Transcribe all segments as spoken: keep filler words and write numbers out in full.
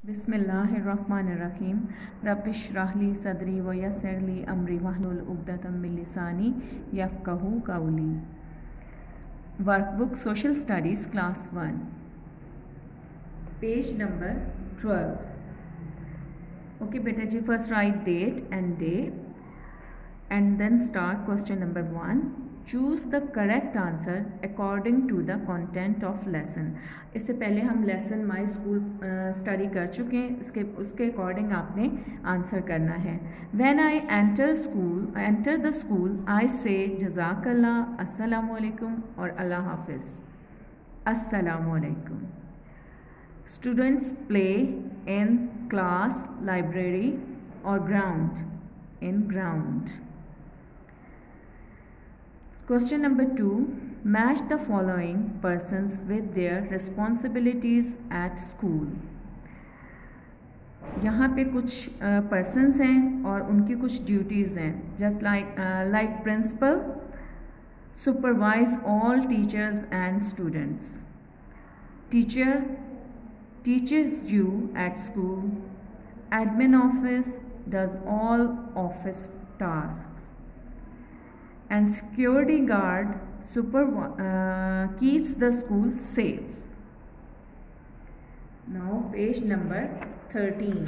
बिस्मिल्लाहिर्रहमानिर्रहीम रब्बिश्रह ली सदरी व यस्सिर ली अमरी वहलुल उक़दतम मिन लिसानी यफ़क़हू क़ौली। Workbook social studies class one, page number twelve. Okay बेटा जी, first write date and day and then start question number one. Choose the correct answer according to the content of lesson. इससे पहले हम लेसन माई स्कूल स्टडी कर चुके हैं, इसके उसके अकॉर्डिंग आपने आंसर करना है। When I enter school enter the school I say जज़ाकल्लाह, अस्सलामु अलैकुम और अल्लाह हाफिज़। अस्सलामु अलैकुम। Students play in class, library और ground, in ground. Question number two, match the following persons with their responsibilities at school. यहाँ पे कुछ persons हैं और उनकी कुछ duties हैं, just like uh, like principal supervise all teachers and students. Teacher teaches you at school. Admin office does all office tasks. And security guard super uh, keeps the school safe. Now page number thirteen.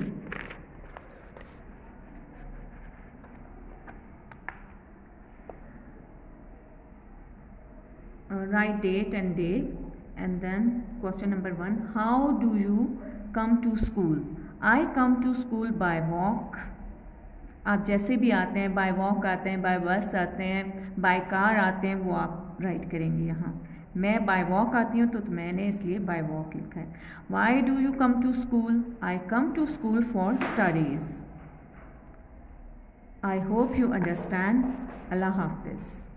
Uh, write date and day and then question number one. How do you come to school? I come to school by walk. आप जैसे भी आते हैं, bye walk आते हैं, bye बस आते हैं, बाय कार आते हैं, वो आप राइट करेंगे यहाँ। मैं बाय वॉक आती हूँ तो, तो मैंने इसलिए बाय वॉक लिखा है। Why do you come to school? I come to school for studies. I hope you understand. अल्लाह हाफिज़।